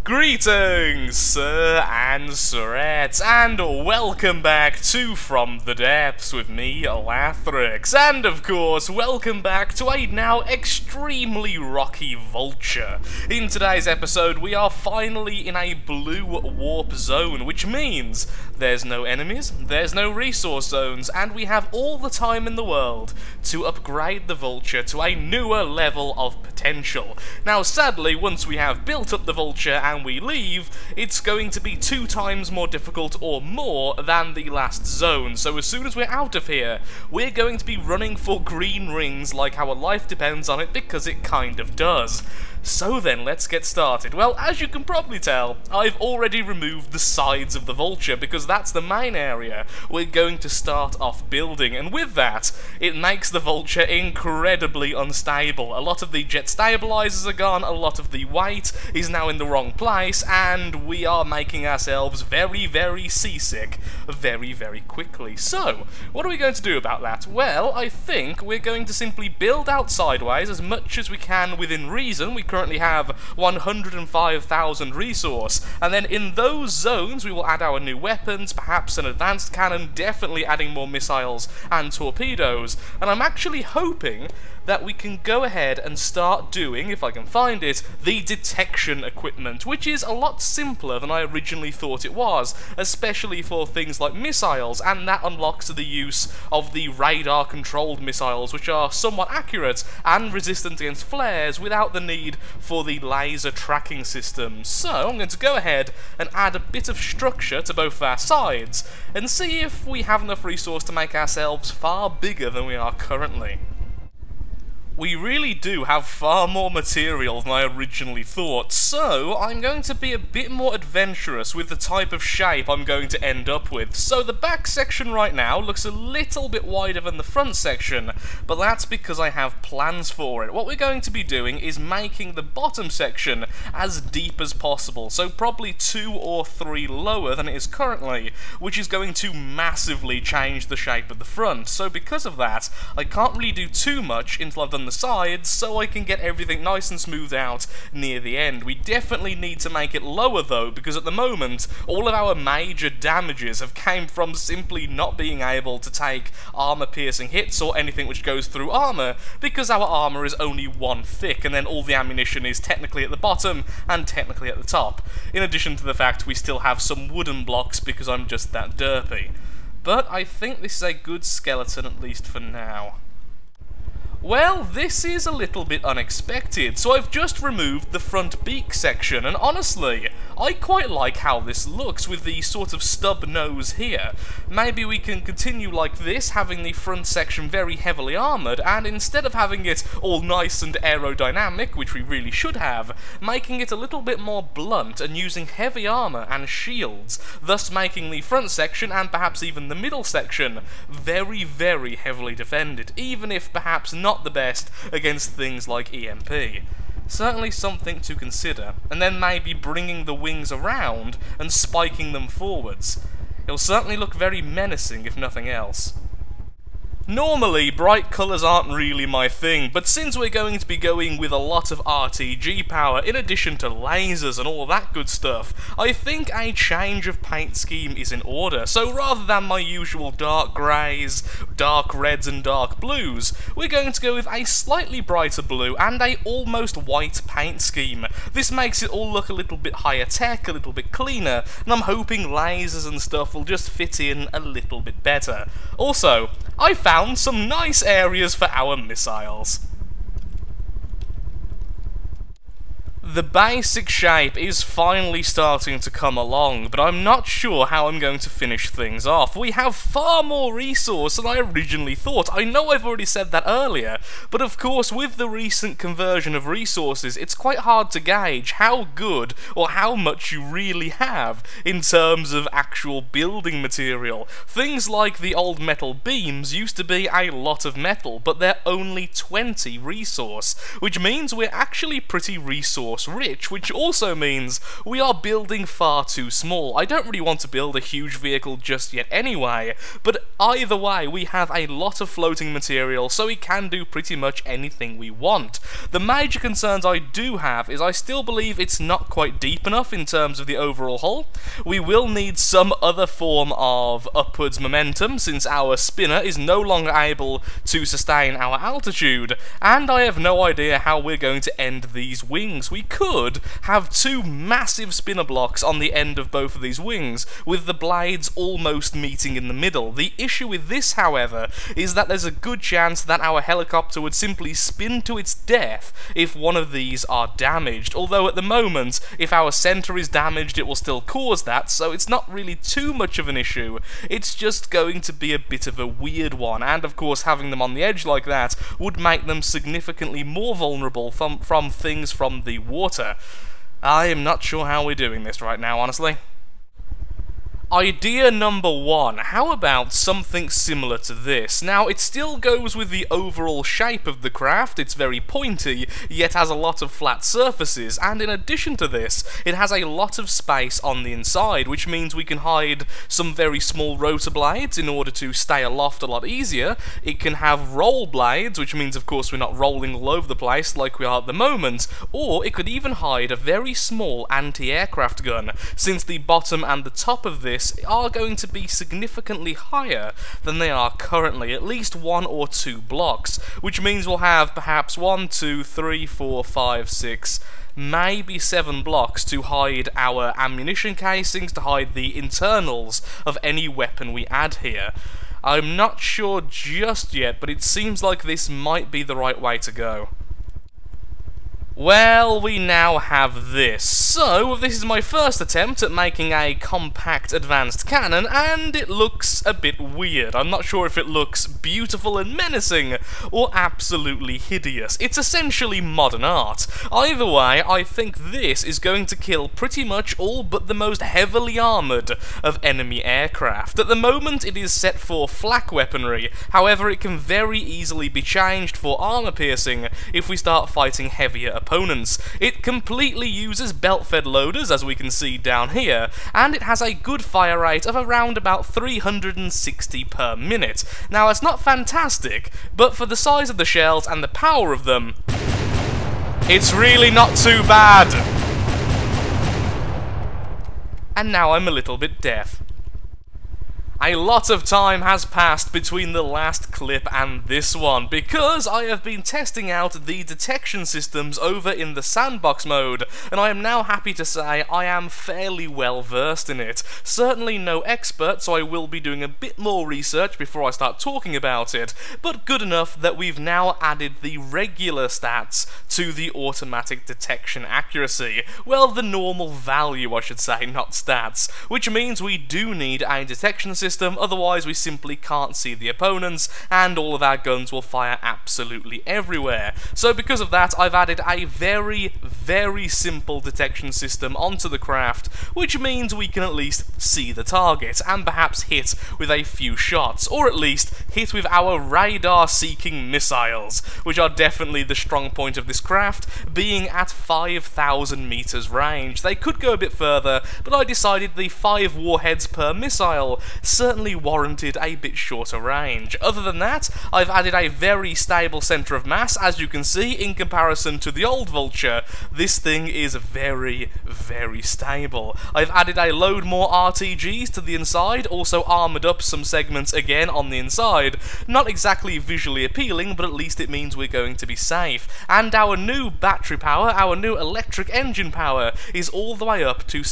Greetings, Sir and Sirettes, and welcome back to From the Depths with me, Lathrix, and of course, welcome back to a now extremely rocky Vulture. In today's episode, we are finally in a blue warp zone, which means there's no enemies, there's no resource zones, and we have all the time in the world to upgrade the Vulture to a newer level of potential. Now, sadly, once we have built up the Vulture and we leave, it's going to be 2 times more difficult or more than the last zone. So as soon as we're out of here, we're going to be running for green rings like our life depends on it, because it kind of does. So then, let's get started. Well, as you can probably tell, I've already removed the sides of the Vulture, because that's the main area we're going to start off building, and with that, it makes the Vulture incredibly unstable. A lot of the jet stabilizers are gone, a lot of the weight is now in the wrong place, and we are making ourselves very, very seasick very, very quickly. So, what are we going to do about that? Well, I think we're going to simply build out sideways as much as we can within reason. We currently have 105,000 resource, and then in those zones we will add our new weapons, perhaps an advanced cannon, definitely adding more missiles and torpedoes, and I'm actually hoping that we can go ahead and start doing, if I can find it, the detection equipment, which is a lot simpler than I originally thought it was, especially for things like missiles, and that unlocks the use of the radar-controlled missiles, which are somewhat accurate and resistant against flares without the need for the laser tracking system. So I'm going to go ahead and add a bit of structure to both our sides, and see if we have enough resource to make ourselves far bigger than we are currently. We really do have far more material than I originally thought, so I'm going to be a bit more adventurous with the type of shape I'm going to end up with. So the back section right now looks a little bit wider than the front section, but that's because I have plans for it. What we're going to be doing is making the bottom section as deep as possible, so probably 2 or 3 lower than it is currently, which is going to massively change the shape of the front. So because of that, I can't really do too much until I've done the sides, so I can get everything nice and smoothed out near the end. We definitely need to make it lower though, because at the moment all of our major damages have came from simply not being able to take armor piercing hits or anything which goes through armor, because our armor is only 1 thick, and then all the ammunition is technically at the bottom and technically at the top, in addition to the fact we still have some wooden blocks because I'm just that derpy. But I think this is a good skeleton, at least for now. Well, this is a little bit unexpected, so I've just removed the front beak section, and honestly, I quite like how this looks with the sort of stub nose here. Maybe we can continue like this, having the front section very heavily armoured, and instead of having it all nice and aerodynamic, which we really should have, making it a little bit more blunt and using heavy armour and shields, thus making the front section, and perhaps even the middle section, very, very heavily defended, even if perhaps not the best against things like EMP. Certainly something to consider, and then maybe bringing the wings around and spiking them forwards. It'll certainly look very menacing if nothing else. Normally, bright colours aren't really my thing, but since we're going to be going with a lot of RTG power, in addition to lasers and all that good stuff, I think a change of paint scheme is in order. So rather than my usual dark greys, dark reds and dark blues, we're going to go with a slightly brighter blue and a almost white paint scheme. This makes it all look a little bit higher tech, a little bit cleaner, and I'm hoping lasers and stuff will just fit in a little bit better. Also, I found some nice areas for our missiles. The basic shape is finally starting to come along, but I'm not sure how I'm going to finish things off. We have far more resource than I originally thought. I know I've already said that earlier, but of course with the recent conversion of resources, it's quite hard to gauge how good or how much you really have in terms of actual building material. Things like the old metal beams used to be a lot of metal, but they're only 20 resource, which means we're actually pretty resource resource rich, which also means we are building far too small. I don't really want to build a huge vehicle just yet anyway, but either way, we have a lot of floating material, so we can do pretty much anything we want. The major concerns I do have is I still believe it's not quite deep enough in terms of the overall hull. We will need some other form of upwards momentum, since our spinner is no longer able to sustain our altitude, and I have no idea how we're going to end these wings. We could have two massive spinner blocks on the end of both of these wings, with the blades almost meeting in the middle. The issue with this, however, is that there's a good chance that our helicopter would simply spin to its death if one of these are damaged, although at the moment, if our center is damaged, it will still cause that, so it's not really too much of an issue. It's just going to be a bit of a weird one, and of course having them on the edge like that would make them significantly more vulnerable from things from the water. I am not sure how we're doing this right now, honestly. Idea number one, how about something similar to this? Now, it still goes with the overall shape of the craft, it's very pointy, yet has a lot of flat surfaces, and in addition to this, it has a lot of space on the inside, which means we can hide some very small rotor blades in order to stay aloft a lot easier. It can have roll blades, which means of course we're not rolling all over the place like we are at the moment, or it could even hide a very small anti-aircraft gun, since the bottom and the top of this are going to be significantly higher than they are currently, at least 1 or 2 blocks, which means we'll have perhaps 1, 2, 3, 4, 5, 6, maybe 7 blocks to hide our ammunition casings, to hide the internals of any weapon we add here. I'm not sure just yet, but it seems like this might be the right way to go. Well, we now have this. So, this is my first attempt at making a compact advanced cannon, and it looks a bit weird. I'm not sure if it looks beautiful and menacing, or absolutely hideous. It's essentially modern art. Either way, I think this is going to kill pretty much all but the most heavily armoured of enemy aircraft. At the moment, it is set for flak weaponry, however, it can very easily be changed for armour piercing if we start fighting heavier opponents. It completely uses belt-fed loaders, as we can see down here, and it has a good fire rate of around about 360 per minute. Now, it's not fantastic, but for the size of the shells and the power of them, it's really not too bad. And now I'm a little bit deaf. A lot of time has passed between the last clip and this one, because I have been testing out the detection systems over in the sandbox mode, and I am now happy to say I am fairly well versed in it. Certainly no expert, so I will be doing a bit more research before I start talking about it, but good enough that we've now added the regular stats to the automatic detection accuracy. Well, the normal value, I should say, not stats, which means we do need a detection system, otherwise we simply can't see the opponents, and all of our guns will fire absolutely everywhere. So because of that, I've added a very, very simple detection system onto the craft, which means we can at least see the target, and perhaps hit with a few shots, or at least hit with our radar-seeking missiles, which are definitely the strong point of this craft, being at 5,000 meters range. They could go a bit further, but I decided the 5 warheads per missile certainly warranted a bit shorter range. Other than that, I've added a very stable centre of mass. As you can see, in comparison to the old Vulture, this thing is very, very stable. I've added a load more RTGs to the inside, also armoured up some segments again on the inside. Not exactly visually appealing, but at least it means we're going to be safe. And our new battery power, our new electric engine power, is all the way up to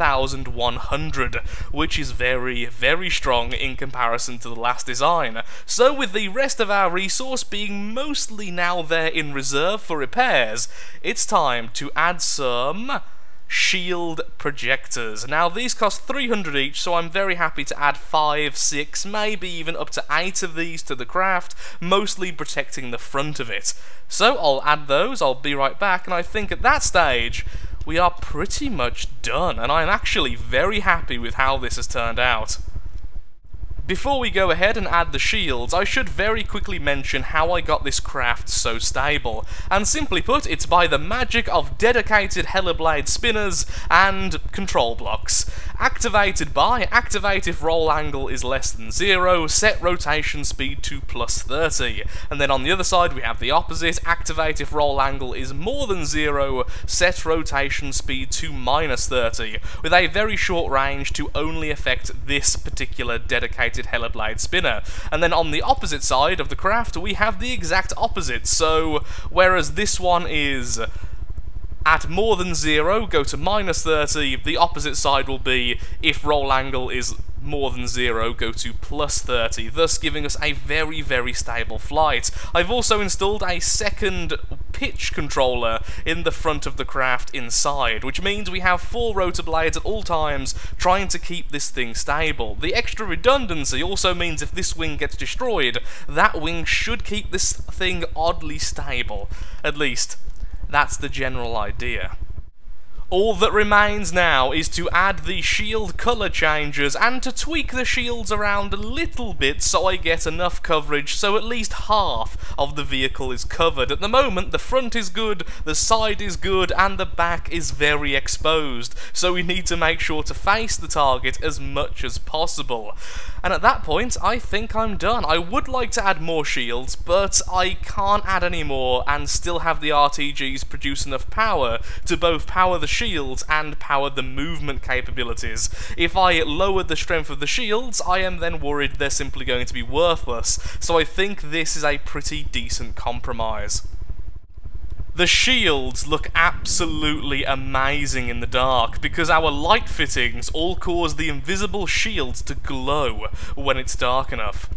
7,100, which is very, very strong in comparison to the last design. So with the rest of our resource being mostly now there in reserve for repairs, it's time to add some shield projectors. Now these cost 300 each, so I'm very happy to add 5, 6, maybe even up to 8 of these to the craft, mostly protecting the front of it. So I'll add those, I'll be right back, and I think at that stage we are pretty much done, and I'm actually very happy with how this has turned out. Before we go ahead and add the shields, I should very quickly mention how I got this craft so stable, and simply put, it's by the magic of dedicated Helleblade spinners and control blocks. Activated by, activate if roll angle is less than 0, set rotation speed to plus 30, and then on the other side we have the opposite, activate if roll angle is more than 0, set rotation speed to minus 30, with a very short range to only affect this particular dedicated Helleblade spinner. And then on the opposite side of the craft we have the exact opposite, so whereas this one is at more than 0, go to minus 30, the opposite side will be if roll angle is more than 0, go to plus 30, thus giving us a very, very stable flight. I've also installed a second pitch controller in the front of the craft inside, which means we have 4 rotor blades at all times trying to keep this thing stable. The extra redundancy also means if this wing gets destroyed, that wing should keep this thing oddly stable. At least, that's the general idea. All that remains now is to add the shield colour changes and to tweak the shields around a little bit so I get enough coverage so at least half of the vehicle is covered. At the moment the front is good, the side is good, and the back is very exposed, so we need to make sure to face the target as much as possible. And at that point, I think I'm done. I would like to add more shields, but I can't add any more and still have the RTGs produce enough power to both power the shields and power the movement capabilities. If I lower the strength of the shields, I am then worried they're simply going to be worthless, so I think this is a pretty decent compromise. The shields look absolutely amazing in the dark, because our light fittings all cause the invisible shields to glow when it's dark enough.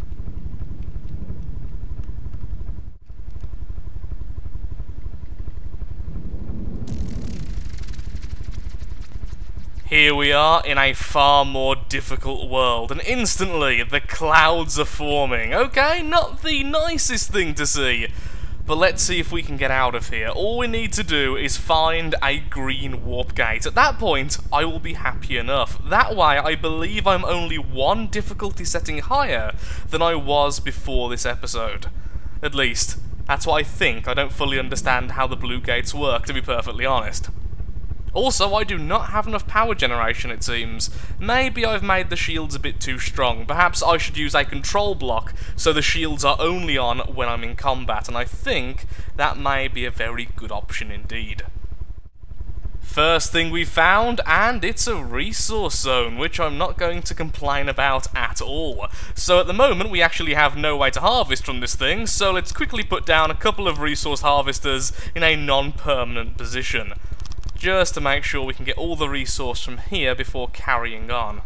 Here we are in a far more difficult world, and instantly the clouds are forming. Okay, not the nicest thing to see. But let's see if we can get out of here. All we need to do is find a green warp gate. At that point, I will be happy enough. That way, I believe I'm only 1 difficulty setting higher than I was before this episode. At least, that's what I think. I don't fully understand how the blue gates work, to be perfectly honest. Also, I do not have enough power generation, it seems. Maybe I've made the shields a bit too strong. Perhaps I should use a control block so the shields are only on when I'm in combat, and I think that may be a very good option indeed. First thing we found, and it's a resource zone, which I'm not going to complain about at all. So at the moment we actually have no way to harvest from this thing, so let's quickly put down a couple of resource harvesters in a non-permanent position, just to make sure we can get all the resource from here before carrying on.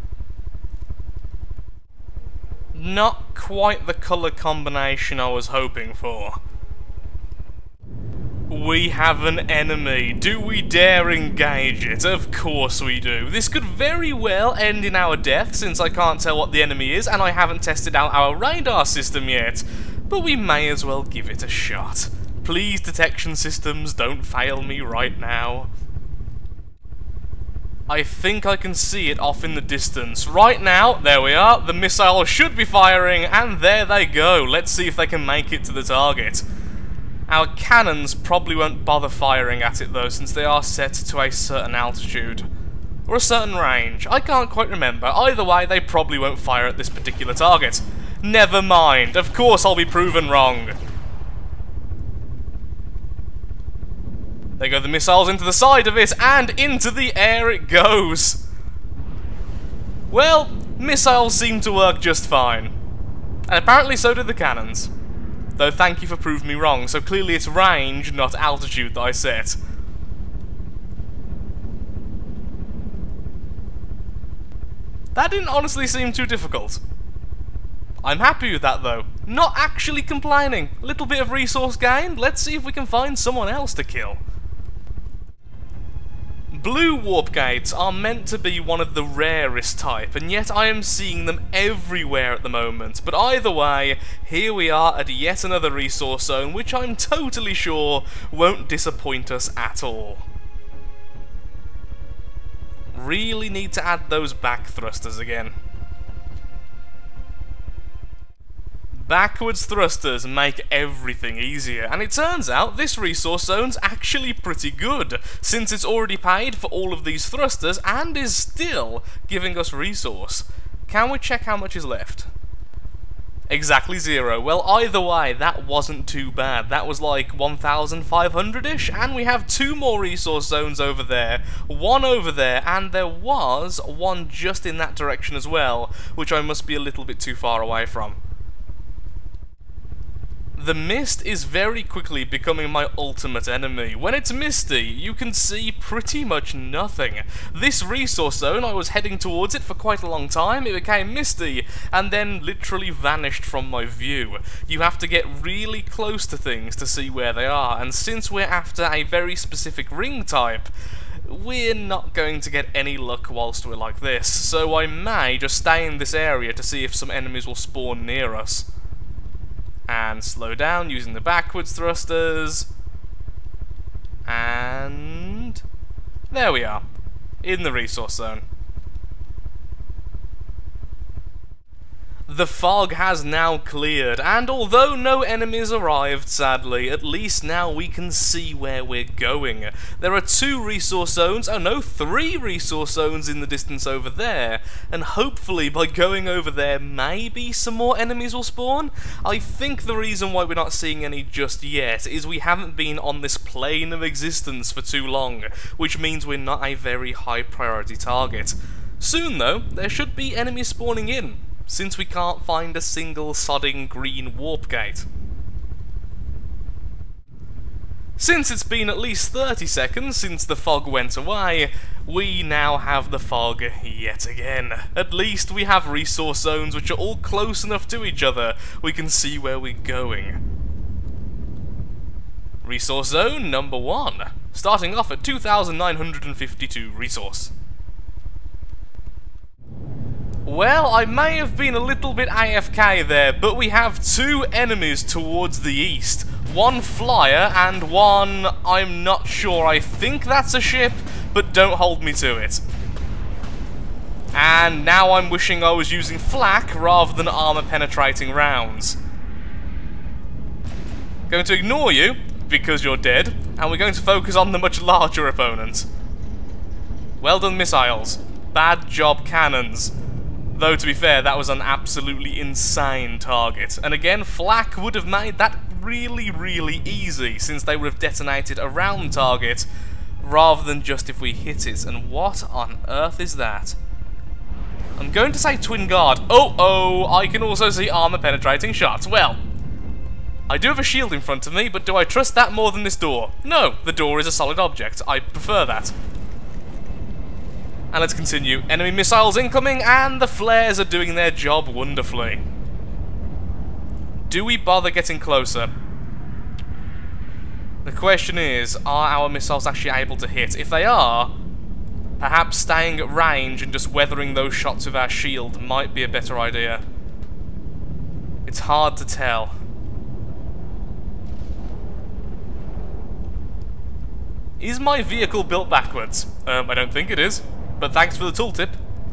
Not quite the colour combination I was hoping for. We have an enemy. Do we dare engage it? Of course we do. This could very well end in our death, since I can't tell what the enemy is and I haven't tested out our radar system yet. But we may as well give it a shot. Please, detection systems, don't fail me right now. I think I can see it off in the distance. Right now, there we are, the missile should be firing, and there they go. Let's see if they can make it to the target. Our cannons probably won't bother firing at it though, since they are set to a certain altitude. Or a certain range. I can't quite remember. Either way, they probably won't fire at this particular target. Never mind. Of course I'll be proven wrong. There go the missiles into the side of it, and into the air it goes. Well, missiles seem to work just fine. And apparently so do the cannons. Though thank you for proving me wrong, so clearly it's range, not altitude that I set. That didn't honestly seem too difficult. I'm happy with that though. Not actually complaining. Little bit of resource gain, let's see if we can find someone else to kill. Blue warp gates are meant to be one of the rarest type, and yet I am seeing them everywhere at the moment. But either way, here we are at yet another resource zone, which I'm totally sure won't disappoint us at all. Really need to add those back thrusters again. Backwards thrusters make everything easier, and it turns out this resource zone's actually pretty good, since it's already paid for all of these thrusters and is still giving us resource. Can we check how much is left? Exactly 0. Well, either way, that wasn't too bad. That was like 1,500-ish, and we have 2 more resource zones over there, 1 over there, and there was 1 just in that direction as well, which I must be a little bit too far away from. The mist is very quickly becoming my ultimate enemy. When it's misty, you can see pretty much nothing. This resource zone, I was heading towards it for quite a long time, it became misty, and then literally vanished from my view. You have to get really close to things to see where they are, and since we're after a very specific ring type, we're not going to get any luck whilst we're like this, so I may just stay in this area to see if some enemies will spawn near us. And slow down using the backwards thrusters. And there we are, in the resource zone. The fog has now cleared, and although no enemies arrived, sadly, at least now we can see where we're going. There are 2 resource zones, oh no, 3 resource zones in the distance over there, and hopefully by going over there, maybe some more enemies will spawn? I think the reason why we're not seeing any just yet is we haven't been on this plane of existence for too long, which means we're not a very high priority target. Soon though, there should be enemies spawning in, since we can't find a single sodding green warp gate. Since it's been at least 30 seconds since the fog went away, we now have the fog yet again. At least we have resource zones which are all close enough to each other we can see where we're going. Resource zone number 1, starting off at 2,952 resource. Well, I may have been a little bit AFK there, but we have 2 enemies towards the east. 1 flyer and 1, I'm not sure, I think that's a ship, but don't hold me to it. And now I'm wishing I was using flak rather than armor penetrating rounds. Going to ignore you, because you're dead, and we're going to focus on the much larger opponent. Well done, missiles. Bad job, cannons. Though, to be fair, that was an absolutely insane target. And again, flak would have made that really, really easy, since they would have detonated around target, rather than just if we hit it. And what on earth is that? I'm going to say twin guard. Oh, I can also see armor penetrating shots. Well, I do have a shield in front of me, but do I trust that more than this door? No, the door is a solid object. I prefer that. And let's continue. Enemy missiles incoming, and the flares are doing their job wonderfully. Do we bother getting closer? The question is, are our missiles actually able to hit? If they are, perhaps staying at range and just weathering those shots with our shield might be a better idea. It's hard to tell. Is my vehicle built backwards? I don't think it is. But thanks for the tooltip.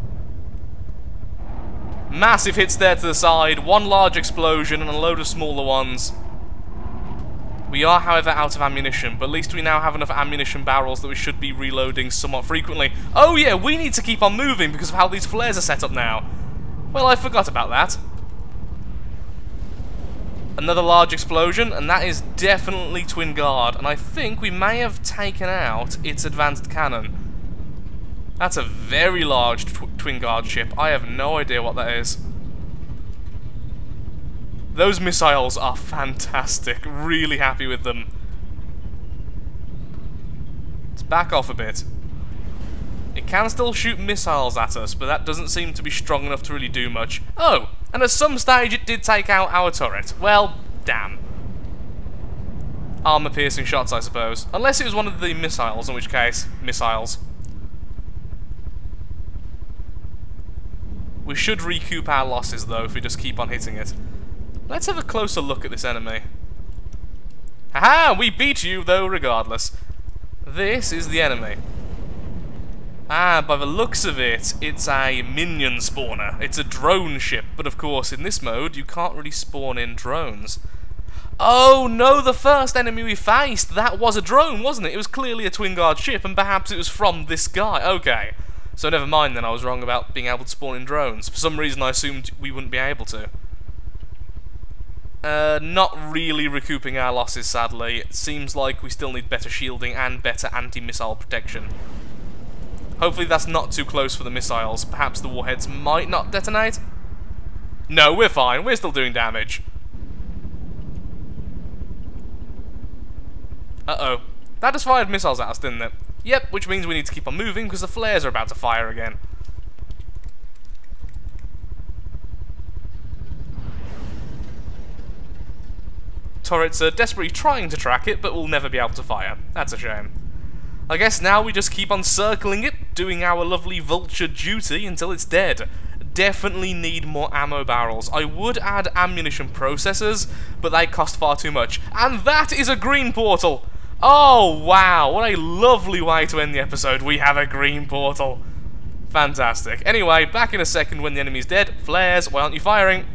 Massive hits there to the side, 1 large explosion and a load of smaller ones. We are, however, out of ammunition, but at least we now have enough ammunition barrels that we should be reloading somewhat frequently. Oh yeah, we need to keep on moving because of how these flares are set up now. Well, I forgot about that. Another large explosion, and that is definitely twin guard, and I think we may have taken out its advanced cannon. That's a very large twin guard ship. I have no idea what that is. Those missiles are fantastic. Really happy with them. Let's back off a bit. It can still shoot missiles at us, but that doesn't seem to be strong enough to really do much. Oh, and at some stage it did take out our turret. Well, damn. Armor-piercing shots, I suppose. Unless it was one of the missiles, in which case, missiles. We should recoup our losses, though, if we just keep on hitting it. Let's have a closer look at this enemy. Haha! We beat you, though, regardless. This is the enemy. Ah, by the looks of it, it's a minion spawner. It's a drone ship, but of course, in this mode, you can't really spawn in drones. Oh no, the first enemy we faced, that was a drone, wasn't it? It was clearly a Twin Guard ship, and perhaps it was from this guy. Okay, so never mind then, I was wrong about being able to spawn in drones. For some reason I assumed we wouldn't be able to. Not really recouping our losses, sadly. It seems like we still need better shielding and better anti-missile protection. Hopefully that's not too close for the missiles. Perhaps the warheads might not detonate? No, we're fine. We're still doing damage. Uh-oh. That just fired missiles at us, didn't it? Yep, which means we need to keep on moving because the flares are about to fire again. Turrets are desperately trying to track it, but will never be able to fire. That's a shame. I guess now we just keep on circling it, doing our lovely vulture duty until it's dead. Definitely need more ammo barrels. I would add ammunition processors, but they cost far too much. And that is a green portal! Oh, wow, what a lovely way to end the episode. We have a green portal. Fantastic. Anyway, back in a second when the enemy's dead. Flares, why aren't you firing?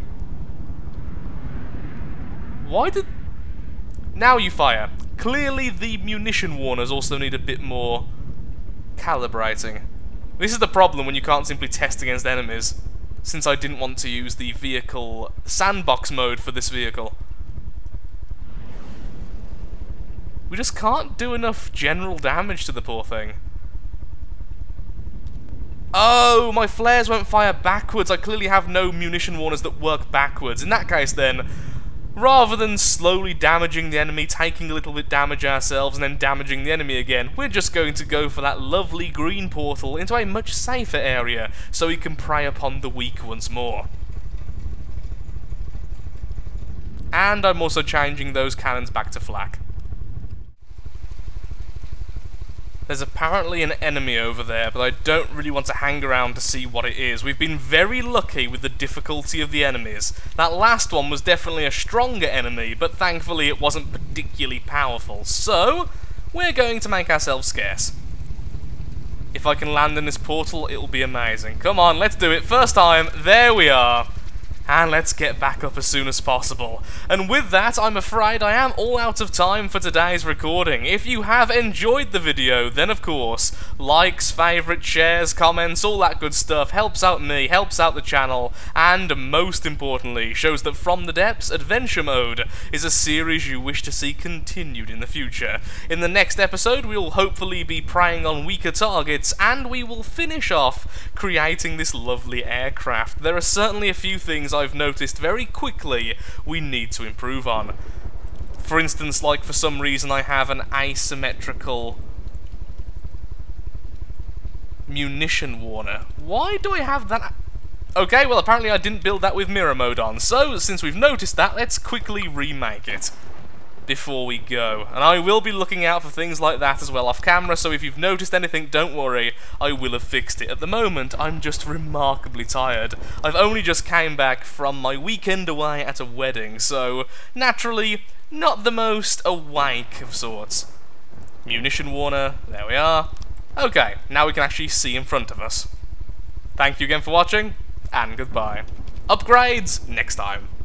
Why did... Now you fire. Clearly the munition warners also need a bit more calibrating. This is the problem when you can't simply test against enemies, since I didn't want to use the vehicle sandbox mode for this vehicle. We just can't do enough general damage to the poor thing. Oh, my flares won't fire backwards. I clearly have no munition warners that work backwards. In that case then, rather than slowly damaging the enemy, taking a little bit damage ourselves, and then damaging the enemy again, we're just going to go for that lovely green portal into a much safer area, so we can prey upon the weak once more. And I'm also changing those cannons back to flak. There's apparently an enemy over there, but I don't really want to hang around to see what it is. We've been very lucky with the difficulty of the enemies. That last one was definitely a stronger enemy, but thankfully it wasn't particularly powerful. So, we're going to make ourselves scarce. If I can land in this portal, it'll be amazing. Come on, let's do it. First time, there we are. And let's get back up as soon as possible. And with that, I'm afraid I am all out of time for today's recording. If you have enjoyed the video, then of course, likes, favourites, shares, comments, all that good stuff helps out me, helps out the channel, and most importantly, shows that From the Depths Adventure Mode is a series you wish to see continued in the future. In the next episode, we will hopefully be preying on weaker targets, and we will finish off creating this lovely aircraft. There are certainly a few things I've noticed very quickly we need to improve on. For instance, like for some reason I have an asymmetrical munition warner. Why do I have that? Okay, well apparently I didn't build that with mirror mode on, so since we've noticed that, let's quickly remake it before we go. And I will be looking out for things like that as well off camera, so if you've noticed anything, don't worry, I will have fixed it. At the moment, I'm just remarkably tired. I've only just came back from my weekend away at a wedding, so naturally, not the most awake of sorts. Munition warner, there we are. Okay, now we can actually see in front of us. Thank you again for watching, and goodbye. Upgrades next time.